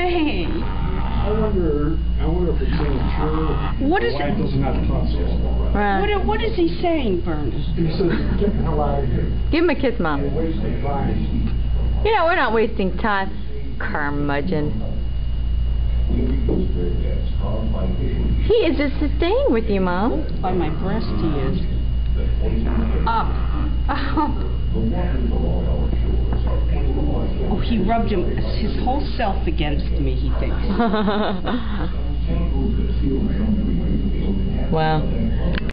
Hey. I wonder if it's immature. What is why it? it doesn't have tussles. Right. What is he saying, Bernie? He says, get the hell out of here. Give him a kiss, Mom. You're wasting time. Yeah, we're not wasting time, curmudgeon. He is just staying with you, Mom. By my breast he is. Up. Oh, he rubbed his whole self against me, he thinks. Wow.